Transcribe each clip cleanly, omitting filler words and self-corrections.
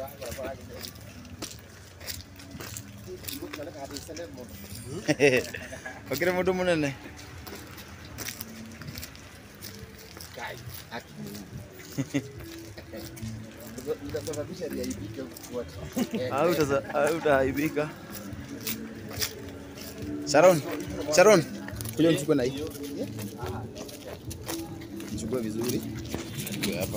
Wakira mudu munene. Utaibika. Sharon, kuja mchukue na hii. Mchukue vizuri. Ndio hapa.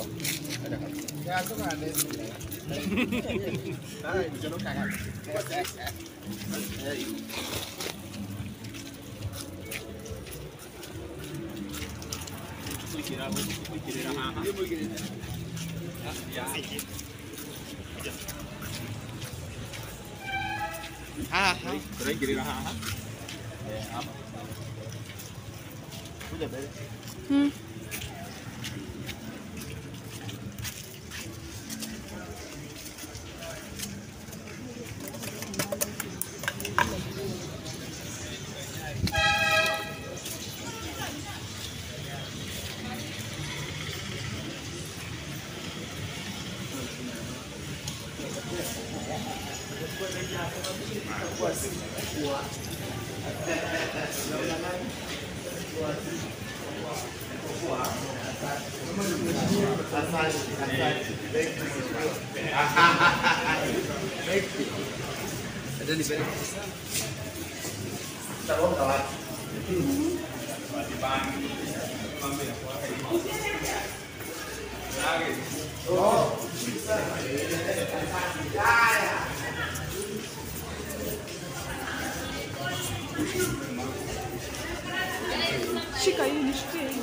Shika hii, nishikie hii.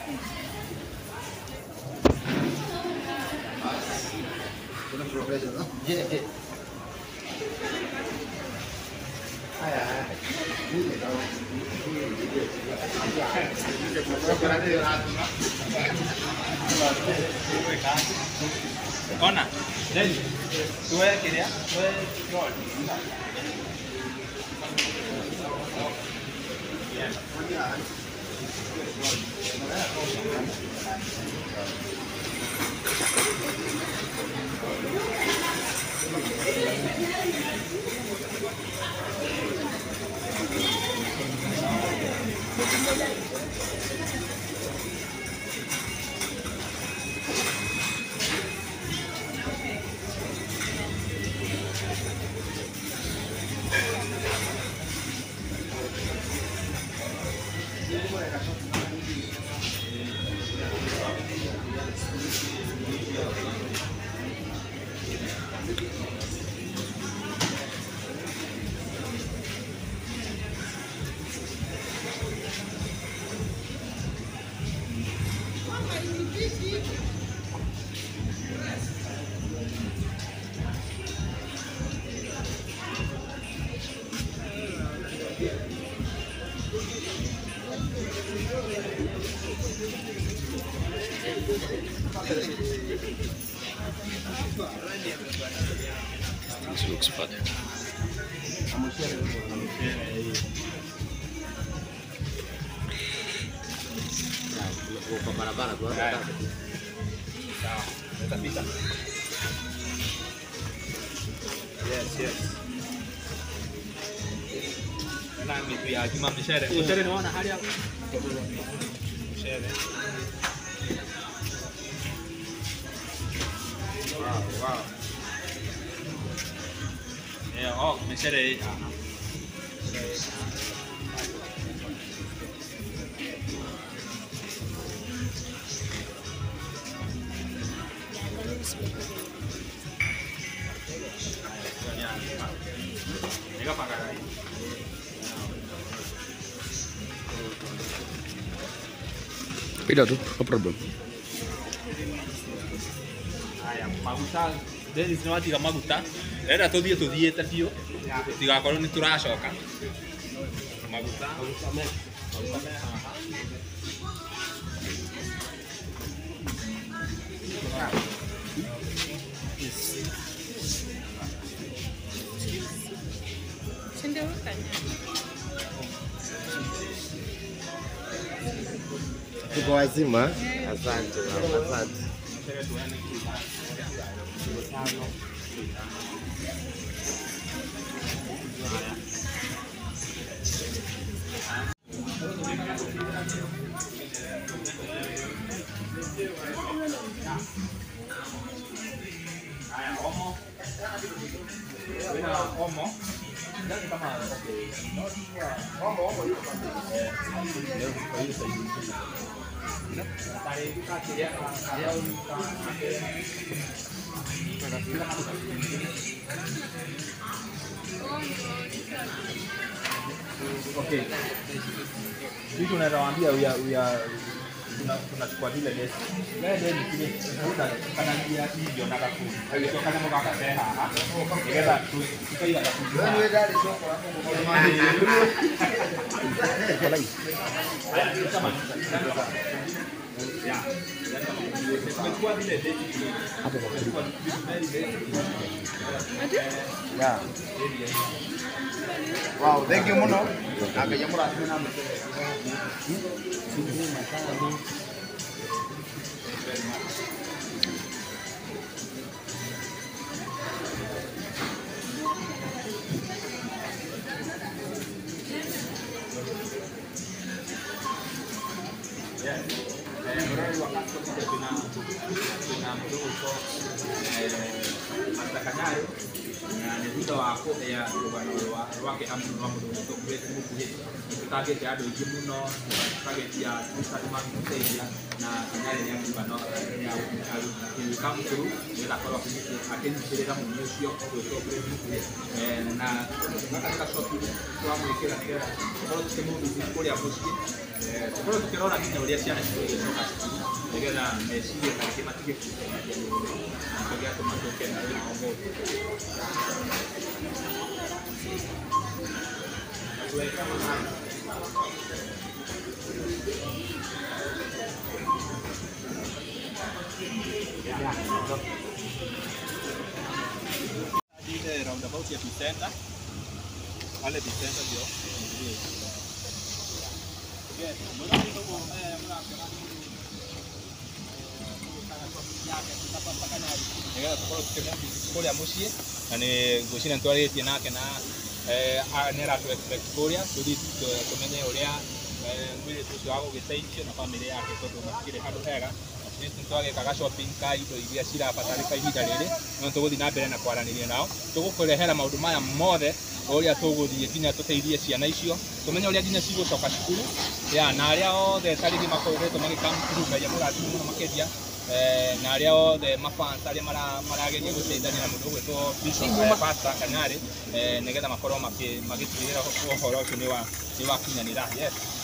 Kuna professional. Ona, Deni, tuwe kiria, tuwe roll. This looks fun. Yes. Na mitu ya kima mshere. Mshere ni wana hali hapo. Mshere. Wow. Oh, mshere. Pida tu, no problem. Aya, maguta, Dennis no atiga maguta. Era tuthie tafio. Tigakorwo ni turacoka. Maguta me haha. Tuko wazima. Asante. Okay. Sisi tunawaambia tunachukua vile desi. Wewe ndio nikile kana njia hivyo na kafu. Hiyo kana mboga kaseha. Ngeza tukaia kafu. Wewe dali soko hapo ngoma. Ya. Tumechukua vile desi. Hapo kwa ya. Wow, thank you muno. Akajamura tena mtu. Na ni muda wako ya wake amuru wa mudo to kwete mukuhe target ya do jimuno target ya kusatuma kusaidia na kanyale ya kibano ya ili come through ila kwa akenjirira mu musio ko to kwete mukuhe na nataka shoti kwa mwekera kera kwa temo bizikuri ya muski kwa tukirona kitu ile siana kitu ndigana mesije kakima tige kwa tomatokea na mambo ile roundabout ya Vicenta pale Vicenta ndio Kuria mucie na ni gucina ntwaritie nake na nera tu expect kuria tumenye uria mwili tucio wa gugiteithio na family yake tondu matikire handu hega ntwagekaga shopping ka indo iria cirabatarika ihinda riri no tuguthi na mbere na kwaraniria nao tugukurehera maundu maya mothe uria tuguthie nginya tuteithie ciana icio tumenye uria nginya cigucoka cukuru ya na aria othe tariki makoretwo magikam through ya muratimu muno makedia na aria othe mafans aria marageria guteithania na mundu gwetwo Bishop Pastor Kanyari nigetha makorwo magitwirira uhoro ucio ni wa kinyanira yes